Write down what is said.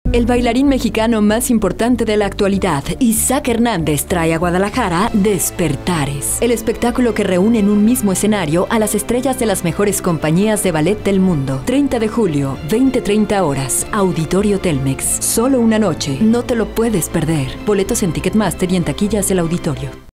El bailarín mexicano más importante de la actualidad, Isaac Hernández, trae a Guadalajara Despertares, el espectáculo que reúne en un mismo escenario a las estrellas de las mejores compañías de ballet del mundo. 30 de julio, 20:30 horas, Auditorio Telmex. Solo una noche, no te lo puedes perder. Boletos en Ticketmaster y en taquillas del auditorio.